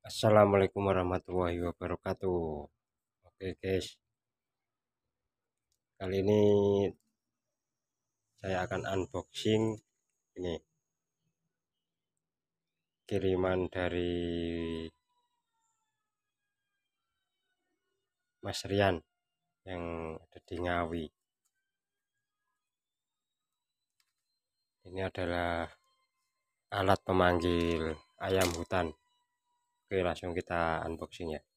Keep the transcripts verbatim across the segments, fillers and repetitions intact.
Assalamualaikum warahmatullahi wabarakatuh. Oke guys, kali ini saya akan unboxing ini kiriman dari Mas Rian yang ada di Ngawi. Ini adalah alat pemanggil ayam hutan. Oke, langsung kita unboxing ya.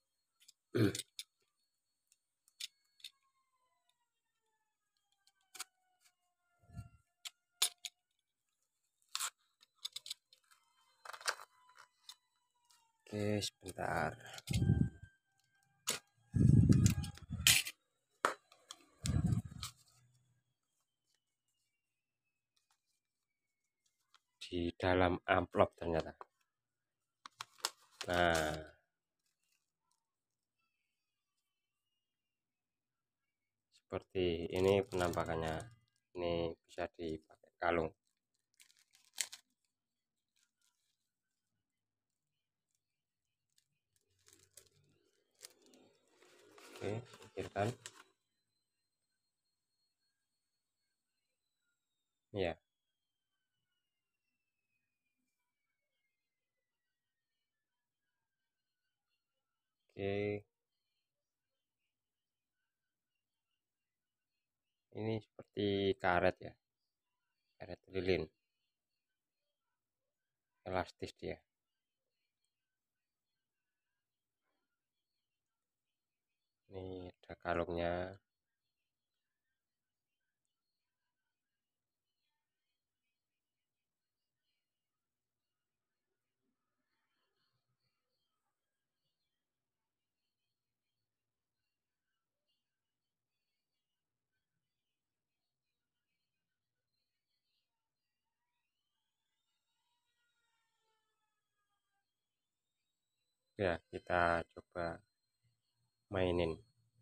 Oke, sebentar. Di dalam amplop ternyata. Nah, seperti ini penampakannya. Ini bisa dipakai kalung. Oke, singkirkan. Ya. Oke. Ini seperti karet ya, karet lilin, elastis dia. Ini ada kalungnya. Ya, kita coba mainin.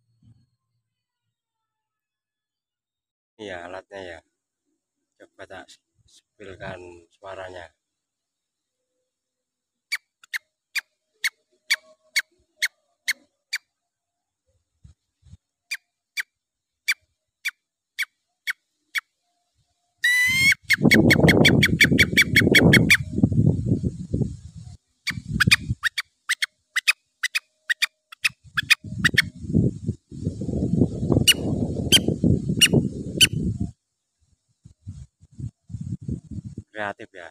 Iya, alatnya ya. Coba tak sepilkan suaranya. Kreatif ya.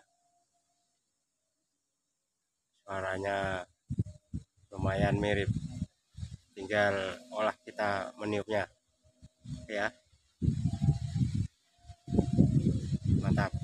Suaranya lumayan mirip. Tinggal olah kita meniupnya. Oke ya. Mantap.